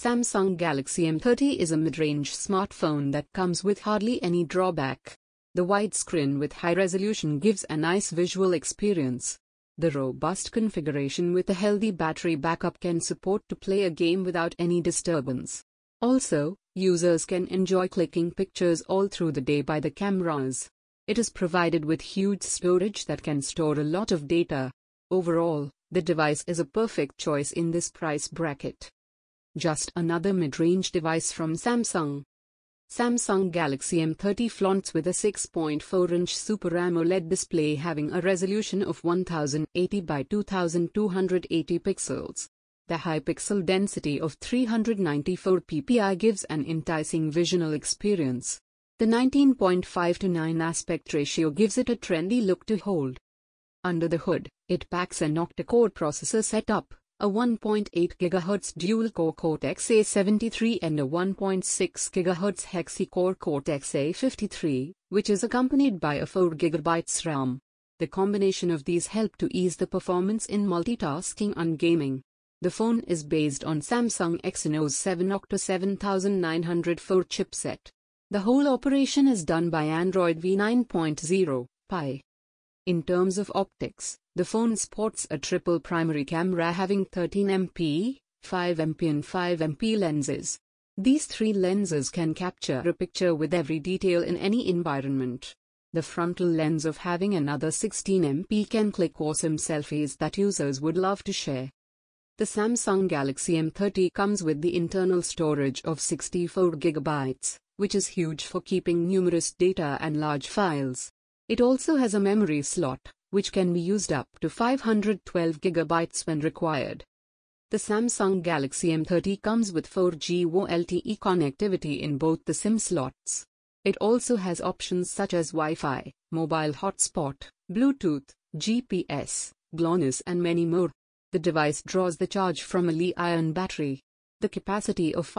Samsung Galaxy M30 is a mid-range smartphone that comes with hardly any drawback. The widescreen with high resolution gives a nice visual experience. The robust configuration with a healthy battery backup can support to play a game without any disturbance. Also, users can enjoy clicking pictures all through the day by the cameras. It is provided with huge storage that can store a lot of data. Overall, the device is a perfect choice in this price bracket. Just another mid-range device from Samsung. Samsung Galaxy M30 flaunts with a 6.4-inch Super AMOLED display having a resolution of 1080 by 2280 pixels. The high pixel density of 394 ppi gives an enticing visual experience. The 19.5:9 aspect ratio gives it a trendy look to hold. Under the hood, it packs an octa-core processor setup, a 1.8 GHz dual-core Cortex-A73 and a 1.6 GHz hexa-core Cortex-A53, which is accompanied by a 4 GB RAM. The combination of these help to ease the performance in multitasking and gaming. The phone is based on Samsung Exynos 7-octa 7904 chipset. The whole operation is done by Android v9.0 Pie. In terms of optics, the phone sports a triple primary camera having 13MP, 5MP and 5MP lenses. These three lenses can capture a picture with every detail in any environment. The frontal lens of having another 16MP can click awesome selfies that users would love to share. The Samsung Galaxy M30 comes with the internal storage of 64 GB, which is huge for keeping numerous data and large files. It also has a memory slot, which can be used up to 512 GB when required. The Samsung Galaxy M30 comes with 4G LTE connectivity in both the SIM slots. It also has options such as Wi-Fi, mobile hotspot, Bluetooth, GPS, GLONASS and many more. The device draws the charge from a Li-ion battery. The capacity of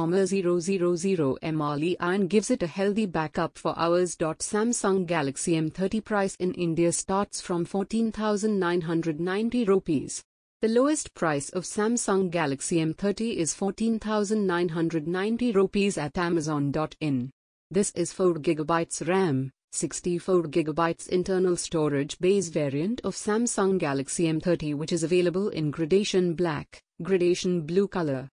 5,000 mAh gives it a healthy backup for hours. Samsung Galaxy M30 price in India starts from 14,990 rupees. The lowest price of Samsung Galaxy M30 is 14,990 rupees at Amazon.in. This is 4 GB RAM, 64 GB internal storage base variant of Samsung Galaxy M30, which is available in gradation black, gradation blue color,